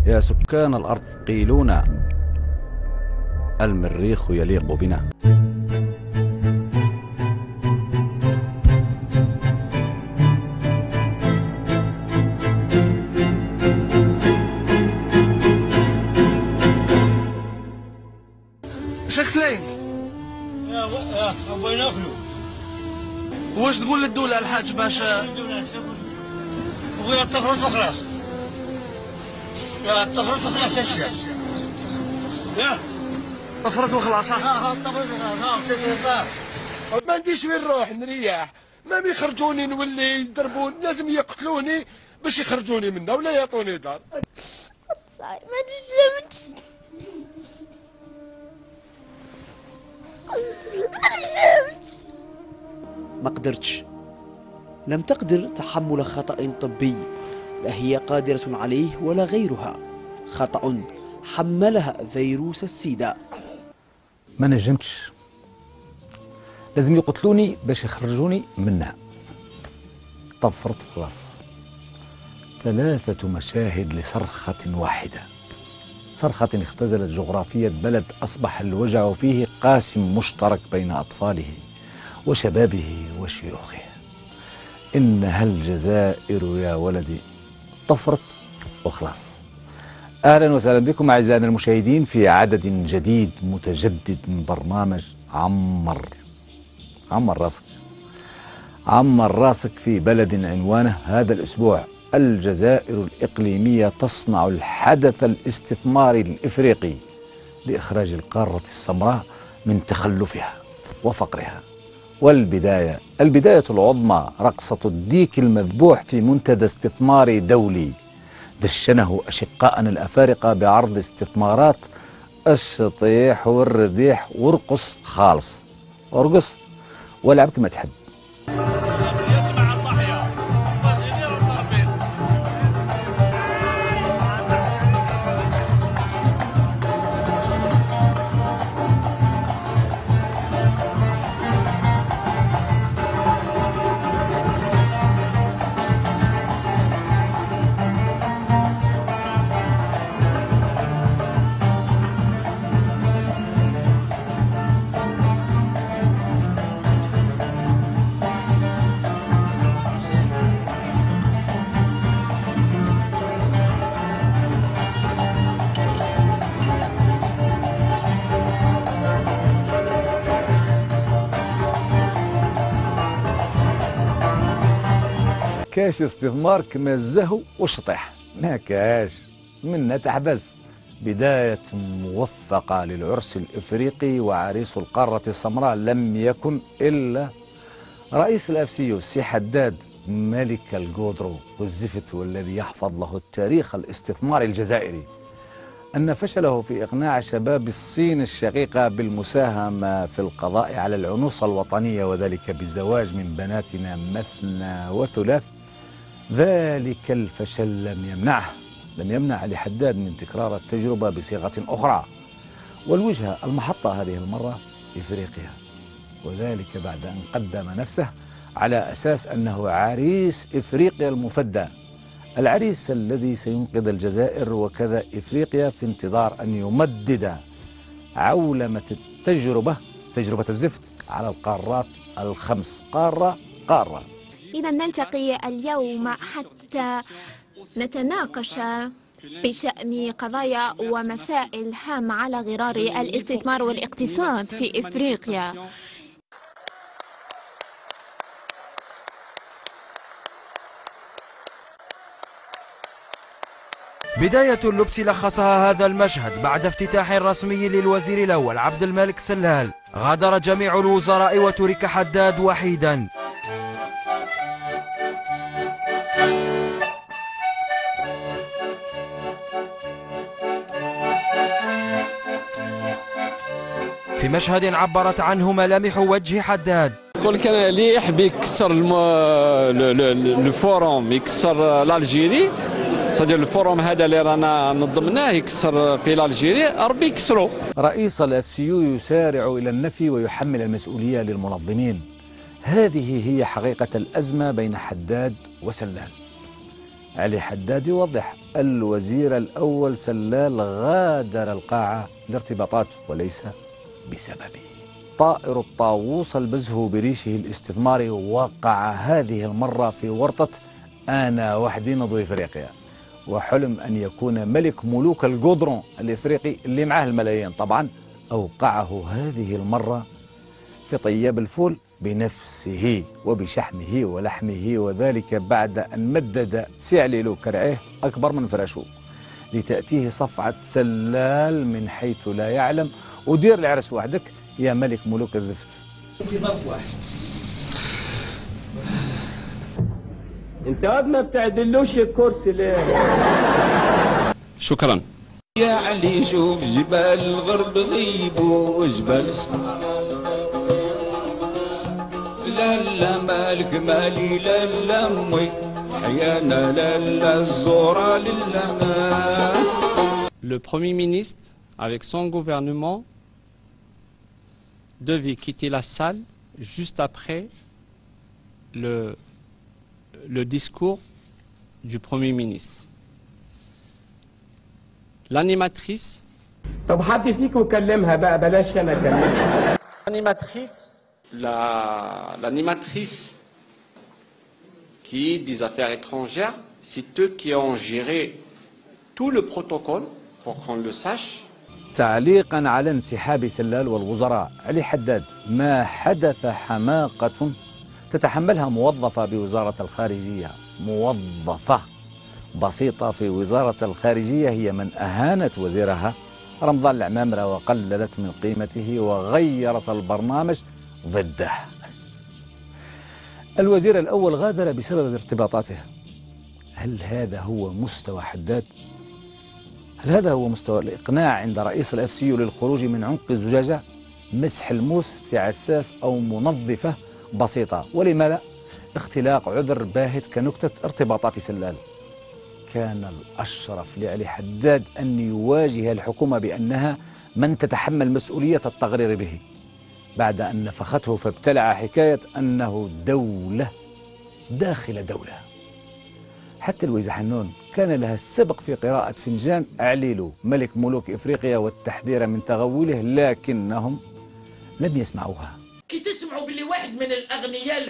يا سكان الأرض قيلونا، المريخ يليق بنا. شكلين يا بغينا ناكلو. واش تقول للدولة الحاج باش بغينا تفرط وخلاص. يا تفرط وخلاص تشيا. يا تفرط وخلاص. تفرط وخلاص. ما عنديش وين نروح نريح، ما يخرجوني نولي يضربوني، لازم يقتلوني باش يخرجوني منها ولا يعطوني دار. صاي ما نجمتش. ما قدرتش، لم تقدر تحمل خطأ طبي لا هي قادرة عليه ولا غيرها، خطأ حملها فيروس السيدا. ما نجمتش، لازم يقتلوني باش يخرجوني منها. طفرت خلاص. 3 مشاهد لصرخة واحدة، صرخة اختزلت جغرافية بلد أصبح الوجع فيه قاسم مشترك بين أطفاله وشبابه وشيوخه. إنها الجزائر يا ولدي، طفرت وخلاص. أهلا وسهلا بكم أعزائنا المشاهدين في عدد جديد متجدد من برنامج عمر راسك. عمر راسك في بلد عنوانه هذا الأسبوع: الجزائر الإقليمية تصنع الحدث الاستثماري الإفريقي لإخراج القارة السمراء من تخلفها وفقرها. والبداية العظمى رقصة الديك المذبوح في منتدى استثماري دولي دشنه أشقاءنا الأفارقة بعرض استثمارات الشطيح والرديح. وارقص خالص، ارقص والعب كما تحب. كاش استثمار كما الزهو والشطيح، ما كاش منا تحبس. بداية موفقة للعرس الإفريقي، وعريس القارة السمراء لم يكن إلا رئيس الأفسيو سي حداد ملك الجودرو والزفت، والذي يحفظ له التاريخ الاستثماري الجزائري أن فشله في إقناع شباب الصين الشقيقة بالمساهمة في القضاء على العنوسة الوطنية، وذلك بزواج من بناتنا مثنى وثلاث. ذلك الفشل لم يمنع لحداد من تكرار التجربة بصيغة أخرى، والوجهة المحطة هذه المرة إفريقيا، وذلك بعد أن قدم نفسه على أساس أنه عريس إفريقيا المفدى، العريس الذي سينقذ الجزائر وكذا إفريقيا في انتظار أن يمدد عولمة تجربة الزفت على القارات الخمس، قارة. إذا نلتقي اليوم حتى نتناقش بشأن قضايا ومسائل هامة على غرار الاستثمار والاقتصاد في إفريقيا. بداية اللبس لخصها هذا المشهد بعد افتتاح رسمي للوزير الأول عبد الملك سلال. غادر جميع الوزراء وترك حداد وحيدا. في مشهد عبرت عنه ملامح وجه حداد. يقول كان اللي يحب يكسر الفوروم، يكسر الجيري، صدر الفوروم هذا اللي رانا نضمناه يكسر في الجيري، ربي يكسروا. رئيس الأفسيو يسارع إلى النفي ويحمل المسؤولية للمنظمين. هذه هي حقيقة الأزمة بين حداد وسلال. علي حداد يوضح: الوزير الأول سلال غادر القاعة لارتباطات وليس بسببه. طائر الطاووس البزه بريشه الاستثماري وقع هذه المرة في ورطة أنا وحدي نضوي إفريقيا، وحلم أن يكون ملك ملوك القدرون الإفريقي اللي معه الملايين طبعا أوقعه هذه المرة في طياب الفول بنفسه وبشحمه ولحمه، وذلك بعد أن مدد سعليلو كرعيه أكبر من فراشو لتأتيه صفعة سلال من حيث لا يعلم. ودير العرس وحدك يا ملك ملوك الزفت. في ظرف واحد انت ما بتعدلوش الكرسي ليه؟ شكرا. يا علي شوف جبال الغرب غيبوا وجبال لا مالك مالي لا امي حيانا لا الزورة لله. Le Premier ministre, avec son gouvernement, devait quitter la salle juste après le discours du Premier ministre. L'animatrice. طب حد فيكم كلمها بقى بلاش انا اكلمها. L'animatrice. L'animatrice qui des affaires étrangères, c'est eux qui ont géré tout le protocole pour qu'on le sache. تعليقا على انسحاب سلال والوزراء علي حداد: ما حدث حماقة تتحملها موظفة بوزارة الخارجية، موظفة بسيطة في وزارة الخارجية هي من أهانت وزيرها رمضان العمامرة وقللت من قيمته وغيرت البرنامج ضده. الوزير الأول غادر بسبب ارتباطاته. هل هذا هو مستوى حداد؟ هل هذا هو مستوى الإقناع عند رئيس الFCU للخروج من عنق الزجاجة؟ مسح الموس في عساس أو منظفة بسيطة، ولما لا اختلاق عذر باهت كنكتة ارتباطات سلال. كان الأشرف لعلي حداد أن يواجه الحكومة بأنها من تتحمل مسؤولية التغرير به، بعد أن نفخته فابتلع حكاية أنه دولة داخل دولة. حتى لويزة حنون كان لها السبق في قراءة فنجان أعليلو ملك ملوك إفريقيا والتحذير من تغوله، لكنهم لم يسمعوها. كي تسمعوا باللي واحد من الأغنياء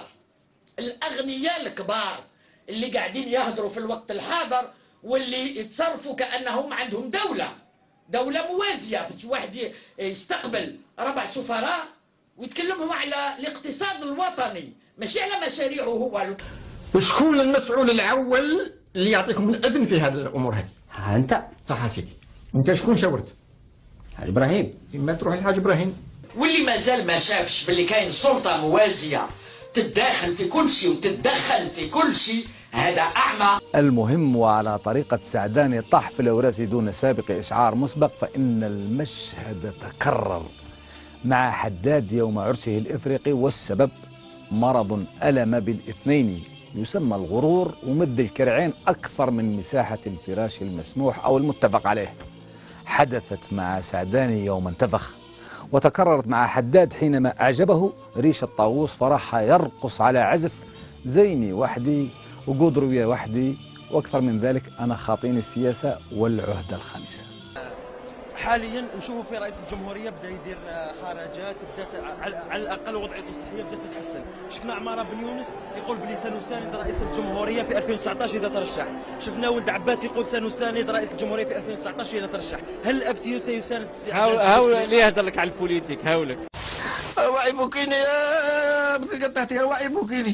الكبار اللي قاعدين يهدروا في الوقت الحاضر واللي يتصرفوا كأنهم عندهم دولة موازية، باش واحد يستقبل 4 سفراء ويتكلمهم على الاقتصاد الوطني ماشي على مشاريعه هو. وشكون المسؤول الأول اللي يعطيكم الأذن في هذه الأمور هذه؟ ها أنت. صح يا سيدي. أنت شكون شاورت؟ حاج إبراهيم. ما تروح الحاج إبراهيم. واللي مازال ما شافش باللي كاين سلطة موازية تتداخل في كل شيء وتتدخل في كل شيء، هذا أعمى. المهم وعلى طريقة سعداني طاح في الأوراس دون سابق إشعار مسبق، فإن المشهد تكرر مع حداد يوم عرسه الإفريقي، والسبب مرض ألم بالاثنين يسمى الغرور ومد الكرعين أكثر من مساحة الفراش المسموح أو المتفق عليه. حدثت مع سعداني يوم انتفخ، وتكررت مع حداد حينما أعجبه ريش الطاووس فراح يرقص على عزف زيني وحدي وقدروية وحدي، وأكثر من ذلك أنا خاطين السياسة والعهدة الخامسة. حاليا نشوفوا في رئيس الجمهوريه بدا يدير خرجات، بدات على الاقل وضعيته الصحيه بدات تتحسن. شفنا عماره بن يونس يقول بلي سنساند رئيس الجمهوريه في 2019 اذا ترشح. شفنا ولد عباس يقول سنساند رئيس الجمهوريه في 2019 اذا ترشح. هل الFCU سيساند السي عباس؟ هاول ليه يهضر لك على البوليتيك؟ هاولك الوعي بوكيني يا بنت قطعتي، الوعي بوكيني.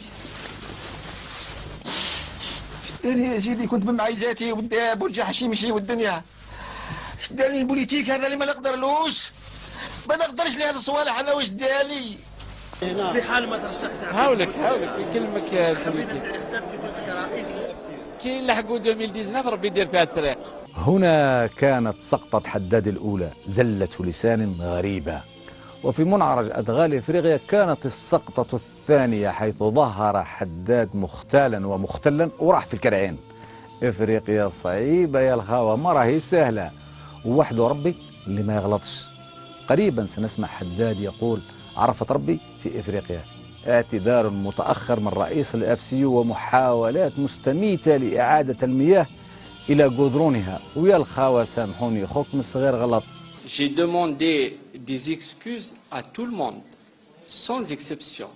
شدني يا سيدي، كنت بمعيزاتي والداب والجحش يمشي والدنيا. شداني البوليتيك هذا اللي ما نقدرلوش، ما نقدرش لهذا الصوالح. انا واش دالي في حال ما ترشح سي عباس؟ هاولك يكلمك البوليتيك كرئيس الFCU كي نلحقوا 2019 ربي يدير فيها الطريق. هنا كانت سقطة حداد الأولى زلة لسان غريبة، وفي منعرج أدغال إفريقيا كانت السقطة الثانية حيث ظهر حداد مختالا ومختلا وراح في الكرعين. إفريقيا صعيبة يا الخاوة، ما راهي سهلة، ووحده ربي اللي ما يغلطش. قريبا سنسمع حداد يقول عرفت ربي في إفريقيا اعتذار متأخر من رئيس الFCU ومحاولات مستميتة لإعادة المياه إلى قدرونها. ويا الخاوة سامحوني خوكم الصغير غلط. J'ai demandé des excuses à tout le monde, sans exception.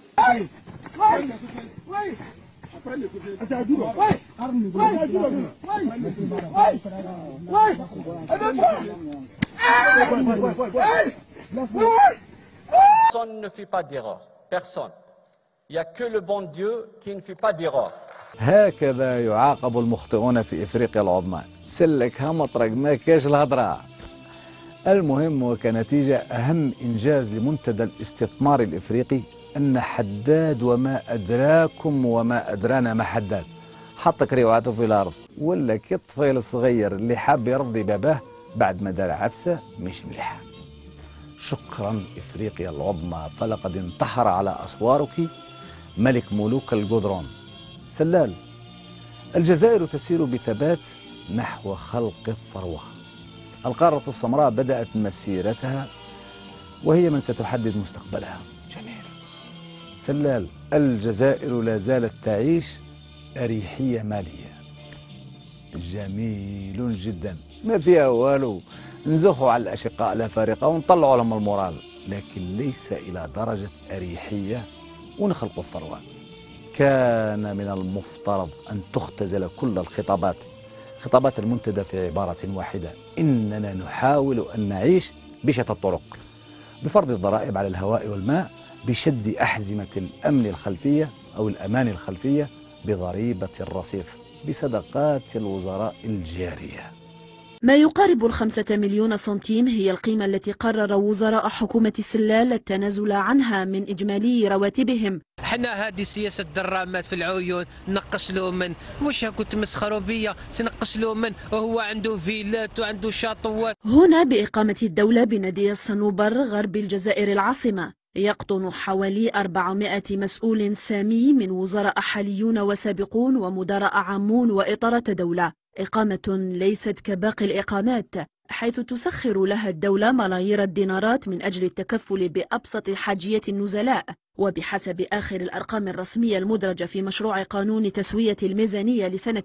Personne ne fait pas d'erreur, personne. Il n'y a que le bon Dieu qui ne fait pas d'erreur. هكذا يعاقب المخطئون في إفريقيا العظمى. سلك مطرق ما كاش الهضرة. المهم وكنتيجة أهم إنجاز لمنتدى الاستثمار الإفريقي أن حداد وما أدراكم وما أدرانا ما حداد حط كريوعاته في الأرض ولا كالطفيل الصغير اللي حاب يرضي باباه بعد ما دار عفسة مش مليحة. شكرا إفريقيا العظمى، فلقد انتحر على أسوارك ملك ملوك الجدران. سلال، الجزائر تسير بثبات نحو خلق الثروة. القارة السمراء بدأت مسيرتها وهي من ستحدد مستقبلها. جميل. سلال، الجزائر لا زالت تعيش أريحية مالية. جميل جدا، ما فيها والو، نزخوا على الأشقاء الأفارقة ونطلعوا لهم المورال، لكن ليس إلى درجة أريحية ونخلقوا الثروة. كان من المفترض أن تختزل كل خطابات المنتدى في عبارة واحدة: إننا نحاول أن نعيش بشتى الطرق، بفرض الضرائب على الهواء والماء، بشد أحزمة الأمن الخلفية أو الأمان الخلفية، بضريبة الرصيف، بصدقات الوزراء الجارية. ما يقارب 5 مليون سنتيم هي القيمة التي قرر وزراء حكومة سلال التنازل عنها من إجمالي رواتبهم. حنا هذه سياسة درامات في العيون، نقص له من، مش كنت مسخروا بيا، سنقص له من وهو عنده فيلات وعنده شاطوات. هنا بإقامة الدولة بنادي الصنوبر غرب الجزائر العاصمة يقطن حوالي 400 مسؤول سامي من وزراء حاليون وسابقون ومدراء عامون وإطارات دولة. إقامة ليست كباقي الإقامات حيث تسخر لها الدولة ملايير الدينارات من أجل التكفل بأبسط حاجيات النزلاء. وبحسب آخر الأرقام الرسمية المدرجة في مشروع قانون تسوية الميزانية لسنة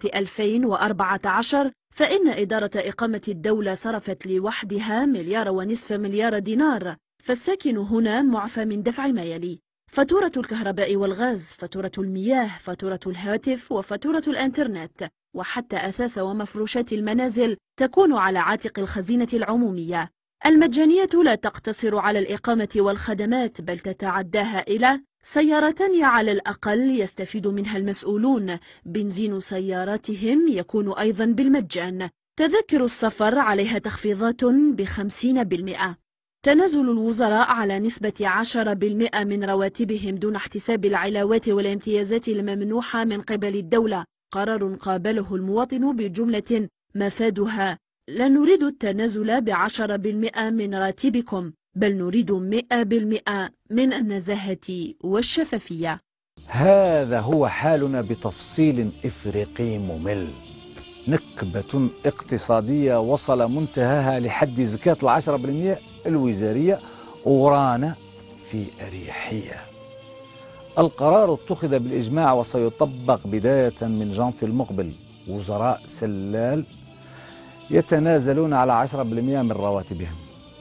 2014، فإن إدارة إقامة الدولة صرفت لوحدها 1.5 مليار دينار. فالساكن هنا معفى من دفع ما يلي: فاتورة الكهرباء والغاز، فاتورة المياه، فاتورة الهاتف، وفاتورة الإنترنت، وحتى أثاث ومفروشات المنازل تكون على عاتق الخزينة العمومية. المجانية لا تقتصر على الإقامة والخدمات، بل تتعداها إلى سيارتان على الأقل يستفيد منها المسؤولون، بنزين سياراتهم يكون أيضا بالمجان، تذاكر السفر عليها تخفيضات ب50%، تنازل الوزراء على نسبة 10% من رواتبهم دون احتساب العلاوات والامتيازات الممنوحة من قبل الدولة، قرار قابله المواطن بجملة مفادها: لا نريد التنازل ب10% من راتبكم، بل نريد 100% من النزاهة والشفافية. هذا هو حالنا بتفصيل إفريقي ممل. نكبة اقتصادية وصل منتهاها لحد زكاة 10% الوزارية، ورانا في أريحية. القرار اتخذ بالإجماع وسيطبق بداية من جانفي المقبل. وزراء سلال يتنازلون على 10% من رواتبهم.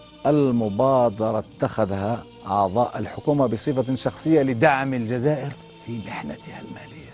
المبادرة اتخذها أعضاء الحكومة بصفة شخصية لدعم الجزائر في محنتها المالية.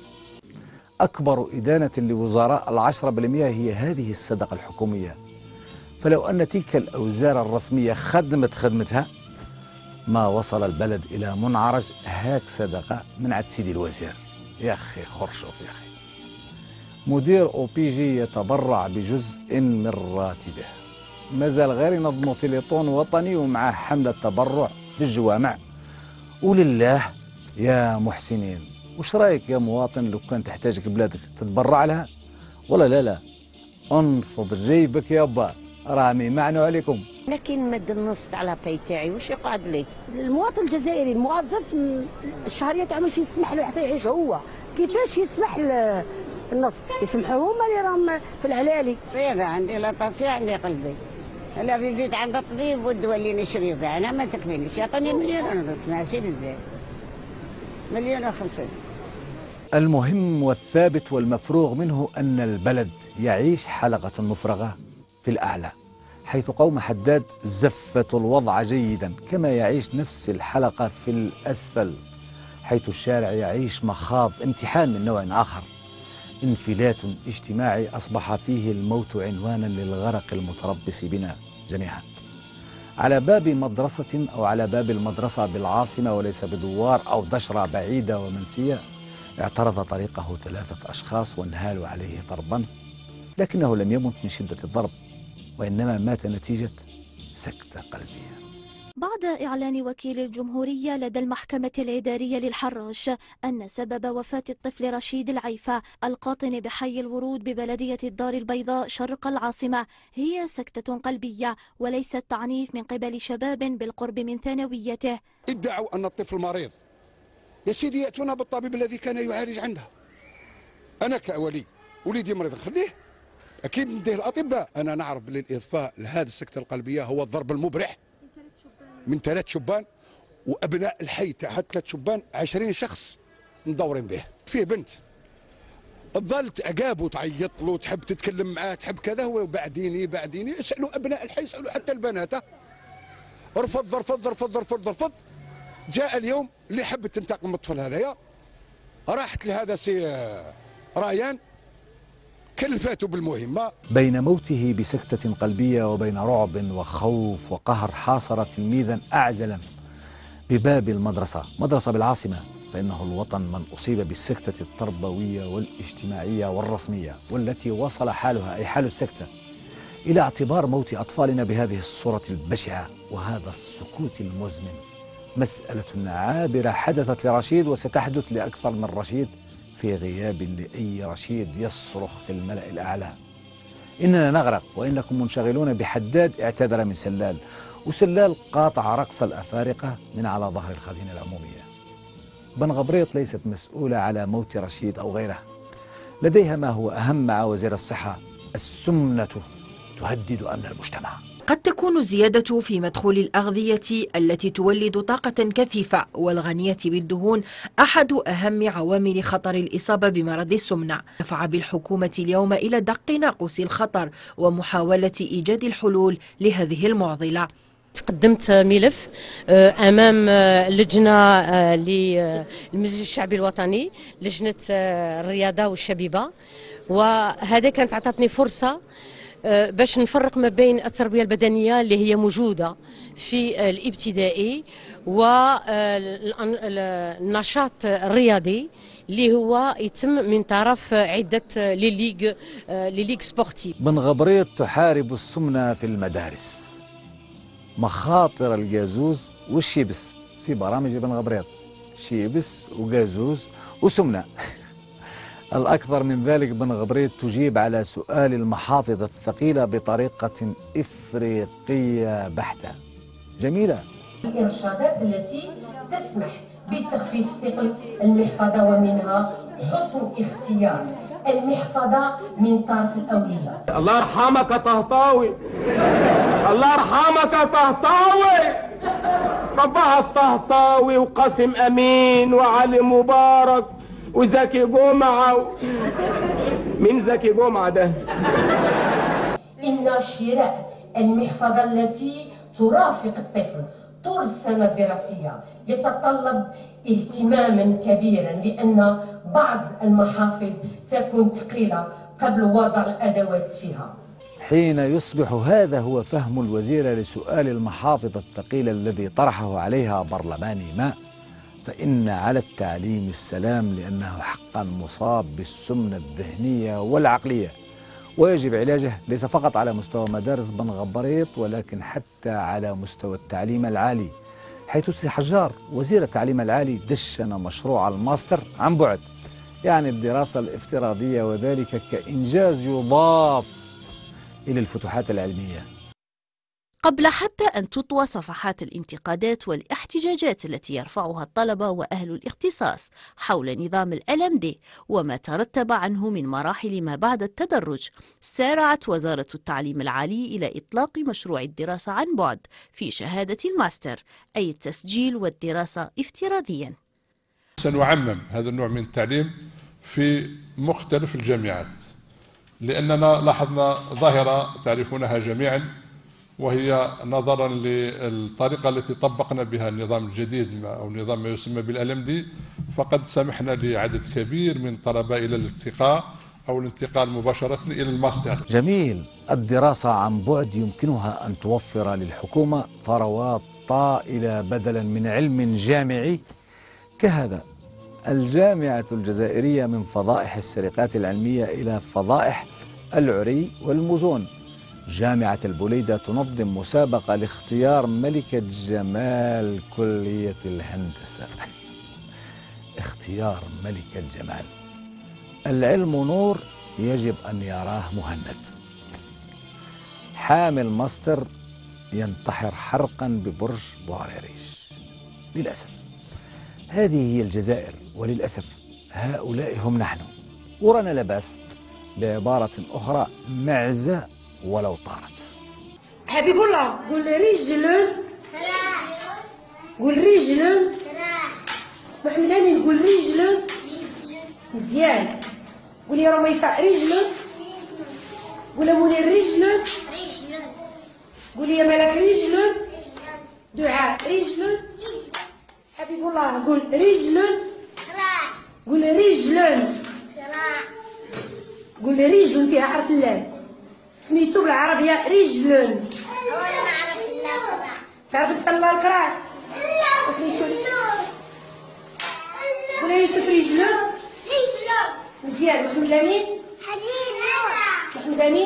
أكبر إدانة لوزراء 10% هي هذه الصدقة الحكومية، فلو أن تلك الأوزار الرسمية خدمت خدمتها ما وصل البلد إلى منعرج. هاك صدقة من عند سيدي الوزير. يا أخي خرشوف يا أخي. مدير OPG يتبرع بجزء من راتبه. مازال غير ينظموا تليطون وطني ومعاه حملة تبرع في الجوامع. ولله يا محسنين، وش رايك يا مواطن لو كان تحتاجك بلادك تتبرع لها ولا لا؟ انفض جيبك يابا، رامي معنو عليكم. لكن مد النص على باي تاعي وش يقعد لي؟ المواطن الجزائري الموظف الشهريه تاعو مش يسمح له حتى يعيش هو، كيفاش يسمح النص؟ يسمحوا هما اللي راهم في العلالي. هذا عندي لا طاسي عندي قلبي، لا فيزيت عند الطبيب والدواء اللي نشريو كاع انا ما تكفينيش، يعطيني 1.5 مليون ماشي بزاف. 1,050,000. المهم والثابت والمفروغ منه أن البلد يعيش حلقة مفرغة في الأعلى، حيث قوم حداد زفتوا الوضع جيدا، كما يعيش نفس الحلقة في الأسفل، حيث الشارع يعيش مخاض امتحان من نوع آخر، انفلات اجتماعي أصبح فيه الموت عنوانا للغرق المتربص بنا جميعا. على باب مدرسة أو على باب المدرسة بالعاصمة وليس بدوار أو دشرة بعيدة ومنسية اعترض طريقه 3 أشخاص وانهالوا عليه ضربا، لكنه لم يمت من شدة الضرب، وإنما مات نتيجة سكتة قلبية. بعد إعلان وكيل الجمهورية لدى المحكمة الإدارية للحراش أن سبب وفاة الطفل رشيد العيفة القاطن بحي الورود ببلدية الدار البيضاء شرق العاصمة هي سكتة قلبية وليست تعنيف من قبل شباب بالقرب من ثانويته، ادعوا أن الطفل مريض. يا سيدي يأتونا بالطبيب الذي كان يعالج عنده. أنا كولي وليدي مريض خليه، أكيد نديه الأطباء. أنا نعرف بالإضفاء لهذه السكتة القلبية هو الضرب المبرح من 3 شبان وأبناء الحي تاع 3 شبان 20 شخص مدورين به. فيه بنت ظلت عقابه تعيط له، تحب تتكلم معاه، تحب كذا، هو بعديني اسألوا أبناء الحي، اسألوا حتى البنات. رفض رفض رفض رفض رفض. جاء اليوم اللي حبت تنتقم من الطفل هذايا، راحت لهذا سي ريان كلفاته بالمهمة. بين موته بسكتة قلبية وبين رعب وخوف وقهر حاصر تلميذا أعزلا بباب المدرسة، مدرسة بالعاصمة، فإنه الوطن من أصيب بالسكتة التربوية والاجتماعية والرسمية، والتي وصل حالها أي حال السكتة إلى اعتبار موت أطفالنا بهذه الصورة البشعة وهذا السكوت المزمن. مسألة عابرة حدثت لرشيد وستحدث لأكثر من رشيد في غياب لأي رشيد يصرخ في الملأ الأعلى: إننا نغرق وإنكم منشغلون بحداد اعتذر من سلال، وسلال قاطع رقص الأفارقة من على ظهر الخزينة العمومية. بن غبريط ليست مسؤولة على موت رشيد أو غيره، لديها ما هو أهم مع وزير الصحة: السمنة تهدد أمن المجتمع. قد تكون الزيادة في مدخول الأغذية التي تولد طاقة كثيفة والغنية بالدهون أحد أهم عوامل خطر الإصابة بمرض السمنة. دفع بالحكومة اليوم إلى دق ناقوس الخطر ومحاولة إيجاد الحلول لهذه المعضلة. قدمت ملف أمام لجنة للمجلس الشعبي الوطني، لجنة الرياضة والشبيبة، وهذا كانت عطاتني فرصة باش نفرق ما بين التربية البدنية اللي هي موجودة في الابتدائي والنشاط الرياضي اللي هو يتم من طرف عدة ليغ سبورتيف. بن غبريط تحارب السمنة في المدارس، مخاطر الجازوز والشيبس في برامج بن غبريط، شيبس وجازوز وسمنة. الأكثر من ذلك بن غبريط تجيب على سؤال المحافظ الثقيلة بطريقة إفريقية بحتة جميلة. الإرشادات التي تسمح بتخفيف ثقل المحفظة ومنها حسن اختيار المحفظة من طرف الأولياء. الله يرحمك يا طهطاوي، الله يرحمك يا طهطاوي، رفعها الطهطاوي وقاسم أمين وعلي مبارك وزكي جمعة. مين زكي جمعة ده؟ إن شراء المحفظة التي ترافق الطفل طول السنة الدراسية يتطلب اهتماما كبيرا، لأن بعض المحافظ تكون ثقيلة قبل وضع الأدوات فيها. حين يصبح هذا هو فهم الوزيرة لسؤال المحافظ الثقيل الذي طرحه عليها برلماني ما، فإن على التعليم السلام، لأنه حقا مصاب بالسمنة الذهنية والعقلية، ويجب علاجه ليس فقط على مستوى مدارس بن غبريط ولكن حتى على مستوى التعليم العالي، حيث سي حجار وزير التعليم العالي دشن مشروع الماستر عن بعد، يعني الدراسة الافتراضية، وذلك كإنجاز يضاف إلى الفتوحات العلمية. قبل حتى أن تطوى صفحات الانتقادات والاحتجاجات التي يرفعها الطلبة وأهل الاختصاص حول نظام LMD وما ترتب عنه من مراحل ما بعد التدرج، سارعت وزارة التعليم العالي إلى إطلاق مشروع الدراسة عن بعد في شهادة الماستر، أي التسجيل والدراسة افتراضياً. سنعمم هذا النوع من التعليم في مختلف الجامعات، لأننا لاحظنا ظاهرة تعرفونها جميعا، وهي نظرا للطريقة التي طبقنا بها النظام الجديد أو نظام ما يسمى بالLMD، فقد سمحنا لعدد كبير من الطلبة إلى الارتقاء أو الانتقال مباشرة إلى الماستر. جميل. الدراسة عن بعد يمكنها أن توفر للحكومة ثروات طائلة بدلا من علم جامعي كهذا. الجامعة الجزائرية من فضائح السرقات العلمية إلى فضائح العري والمجون. جامعة البوليدة تنظم مسابقة لاختيار ملكة جمال كلية الهندسة. اختيار ملكة جمال. العلم نور يجب أن يراه مهند. حامل ماستر ينتحر حرقا ببرج بوعريريش. للأسف هذه هي الجزائر، وللأسف هؤلاء هم نحن. ورانا لا بأس بعبارة أخرى: معزة ولو طارت. حبيب الله قول رجل. قول رجل. محمد أمين قول رجل. مزيان. قول يا رميسة رجل. قول يا منير رجل. قول يا ملك رجل. دعاء رجل. حبيب الله قول رجل. قول رجل. قول رجل فيها حرف اللام. سميتو بالعربية رجل. أولا نعرف الله. تعرف تسمى القراء؟ لا. سميتو قول يوسف رجل. رجل. مزيان. محمد الأمين. محمد أمين.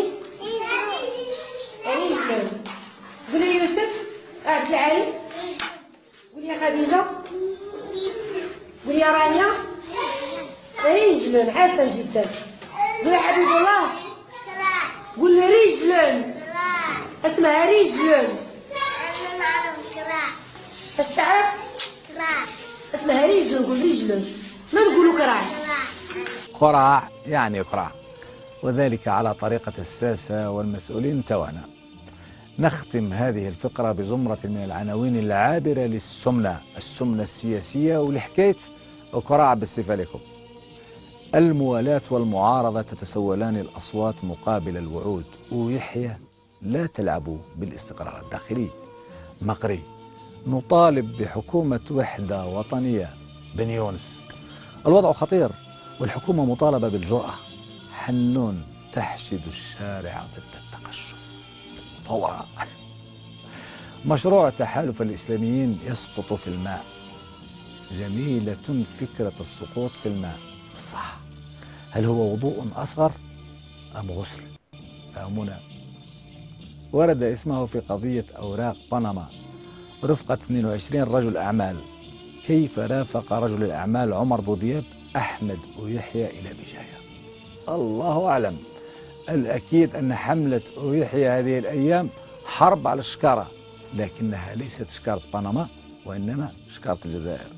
رجل. قول يوسف. عبد العالي. قول يا خديجة. قول يا رانيا. رجل. حسن جدا. قول يا حبيب الله. قول رجل. اسمها رجل. انا نعرف كراع. اش تعرف؟ كراع. اسمها رجل. قول رجل، ما نقولوا كراع. قراع يعني قراع، وذلك على طريقة الساسة والمسؤولين توانا. نختم هذه الفقرة بزمرة من العناوين العابرة للسمنة، السمنة السياسية ولحكاية قراع بالصفة لكم. الموالاة والمعارضة تتسولان الأصوات مقابل الوعود، ويحيى لا تلعبوا بالاستقرار الداخلي. مقري نطالب بحكومة وحدة وطنية. بن يونس الوضع خطير والحكومة مطالبة بالجرأة. حنون تحشد الشارع ضد التقشف فورا. مشروع تحالف الإسلاميين يسقط في الماء. جميلة فكرة السقوط في الماء، صح. هل هو وضوء أصغر أم غسل؟ فهمونا. ورد اسمه في قضية أوراق بنما رفقة 22 رجل أعمال. كيف رافق رجل الأعمال عمر بودياب أحمد ويحيى إلى بجاية؟ الله أعلم. الأكيد أن حملة ويحيى هذه الأيام حرب على الشكارة، لكنها ليست شكارة بنما وإنما شكارة الجزائر.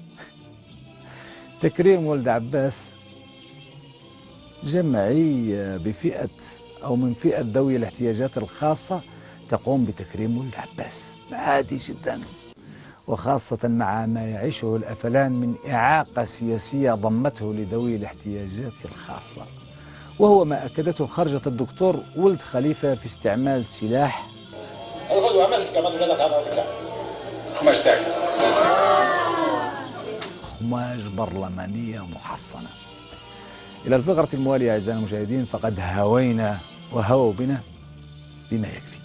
تكريم ولد عباس جمعية بفئة أو من فئة ذوي الاحتياجات الخاصة تقوم بتكريم ولد عباس. عادي جدا، وخاصة مع ما يعيشه الأفلان من إعاقة سياسية ضمته لذوي الاحتياجات الخاصة، وهو ما أكدته خرجة الدكتور ولد خليفة في استعمال سلاح الغدوة مسكة غدوة لك هذا خماش تاعي خماج برلمانية محصنة. إلى الفقرة الموالية أعزائي المشاهدين، فقد هوينا وهووا بنا بما يكفي.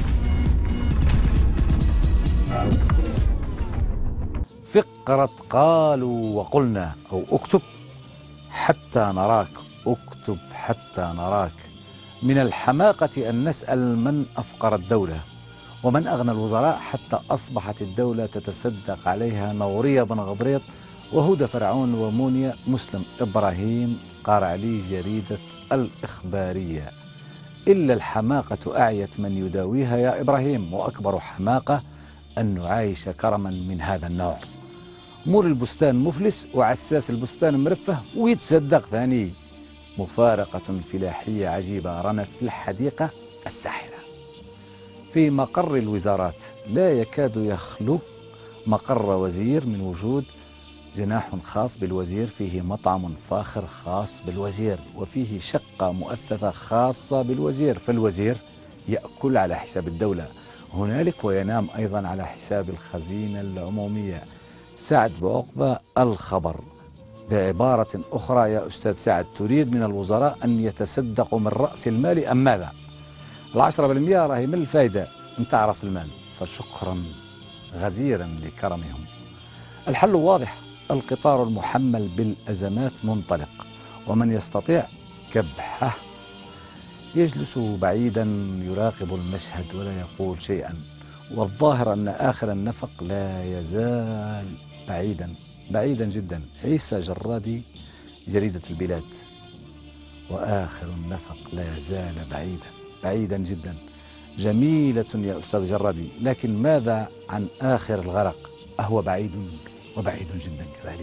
فقرة قالوا وقلنا أو اكتب حتى نراك. اكتب حتى نراك. من الحماقة أن نسأل من أفقر الدولة ومن أغنى الوزراء حتى أصبحت الدولة تتصدق عليها نورية بن غبريط وهدى فرعون ومونيا مسلم إبراهيم قارع لي جريدة الإخبارية. إلا الحماقة أعيت من يداويها يا إبراهيم، وأكبر حماقة أن نعايش كرما من هذا النوع. مول البستان مفلس وعساس البستان مرفه ويتصدق ثاني. مفارقة فلاحية عجيبة رنت الحديقة الساحرة. في مقر الوزارات لا يكاد يخلو مقر وزير من وجود جناح خاص بالوزير، فيه مطعم فاخر خاص بالوزير، وفيه شقة مؤثثة خاصة بالوزير، فالوزير يأكل على حساب الدولة هنالك وينام أيضا على حساب الخزينة العمومية. سعد بعقبة الخبر. بعبارة أخرى يا أستاذ سعد، تريد من الوزراء أن يتصدقوا من رأس المال أم ماذا؟ 10% راهي من الفائدة نتاع رأس المال، فشكرا غزيرا لكرمهم. الحل واضح، القطار المحمل بالأزمات منطلق، ومن يستطيع كبحه. يجلس بعيدا يراقب المشهد ولا يقول شيئا، والظاهر أن آخر النفق لا يزال بعيدا جدا. عيسى جرادي، جريدة البلاد. وآخر النفق لا يزال بعيدا جدا. جميلة يا أستاذ جرادي، لكن ماذا عن آخر الغرق؟ أهو بعيد جدا كذلك.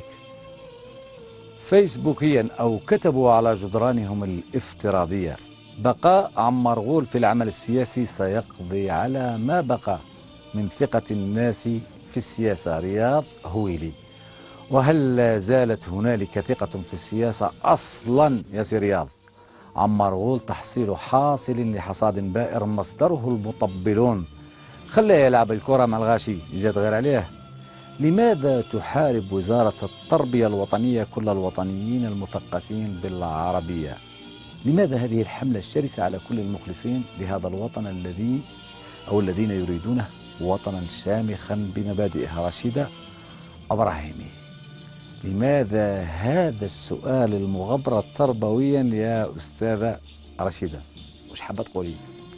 فيسبوكيا أو كتبوا على جدرانهم الافتراضية: بقاء عمار غول في العمل السياسي سيقضي على ما بقى من ثقة الناس في السياسة. رياض هويلي. وهل لا زالت هنالك ثقة في السياسة أصلا يا سي رياض؟ عمار غول تحصيل حاصل لحصاد بائر مصدره المطبلون. خليه يلعب الكرة مع الغاشي، جات غير عليه. لماذا تحارب وزارة التربية الوطنية كل الوطنيين المثقفين بالعربية؟ لماذا هذه الحملة الشرسة على كل المخلصين لهذا الوطن الذين يريدونه وطنا شامخا بمبادئه؟ رشيدة إبراهيمي. لماذا هذا السؤال المغبرة تربويا يا أستاذة رشيدة؟ وش حابة تقولي؟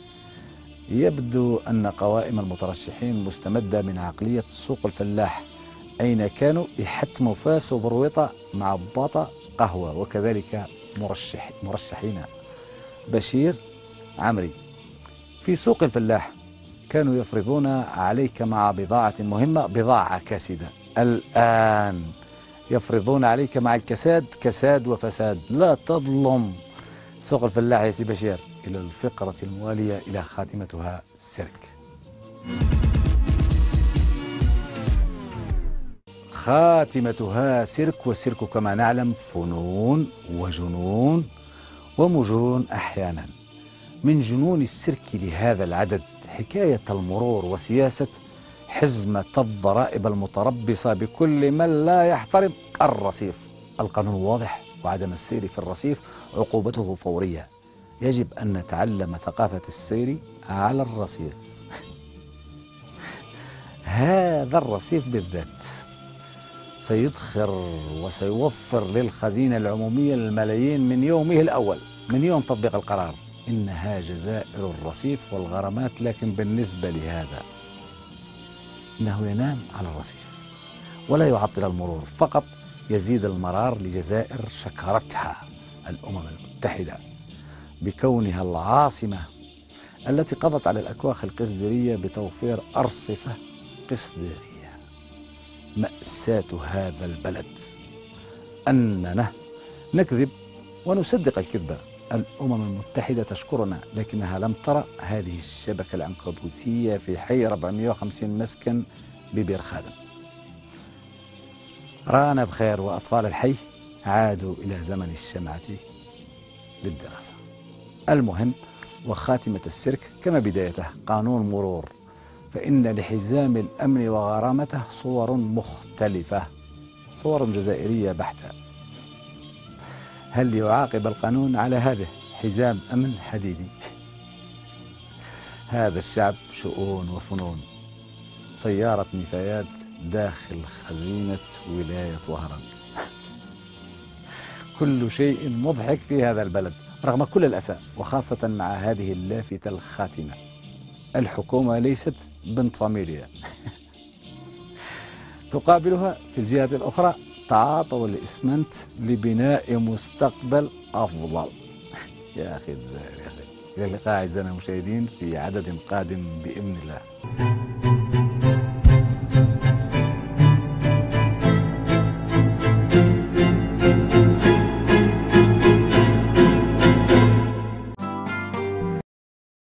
يبدو أن قوائم المترشحين مستمدة من عقلية سوق الفلاح، أين كانوا يحتموا فاس وبرويطة مع باطة قهوة، وكذلك مرشحين. بشير عمري. في سوق الفلاح كانوا يفرضون عليك مع بضاعة مهمة بضاعة كاسدة، الآن يفرضون عليك مع الكساد كساد وفساد. لا تظلم سوق الفلاح يا سي بشير. إلى الفقرة الموالية إلى خاتمتها سيرك. خاتمتها سيرك، والسيرك كما نعلم فنون وجنون ومجون أحيانا. من جنون السيرك لهذا العدد حكاية المرور وسياسة حزمة الضرائب المتربصة بكل من لا يحترم الرصيف. القانون واضح، وعدم السير في الرصيف عقوبته فورية. يجب أن نتعلم ثقافة السير على الرصيف. هذا الرصيف بالذات سيدخر وسيوفر للخزينة العمومية الملايين من يومه الأول، من يوم تطبيق القرار. إنها جزائر الرصيف والغرامات، لكن بالنسبة لهذا إنه ينام على الرصيف ولا يعطل المرور، فقط يزيد المرار لجزائر شكرتها الأمم المتحدة بكونها العاصمة التي قضت على الأكواخ القصديرية بتوفير أرصفة قصديرية. مأساة هذا البلد أننا نكذب ونصدق الكذبة. الأمم المتحدة تشكرنا، لكنها لم ترى هذه الشبكة العنكبوتية في حي 450 مسكن ببير خادم. رانا بخير، وأطفال الحي عادوا إلى زمن الشمعة للدراسة. المهم، وخاتمة السيرك كما بدايته قانون مرور، فإن لحزام الأمن وغرامته صور مختلفة، صور جزائرية بحتة. هل يعاقب القانون على هذا حزام أمن حديدي؟ هذا الشعب شؤون وفنون. سيارة نفايات داخل خزينة ولاية وهران. كل شيء مضحك في هذا البلد رغم كل الأسى، وخاصة مع هذه اللافتة الخاتمة: الحكومة ليست بنت فاميليا. تقابلها في الجهة الأخرى تعاطوا الإسمنت لبناء مستقبل أفضل. يا أخي الزهر يا أخي. إلى اللقاء أعزائنا المشاهدين في عدد قادم بإذن الله.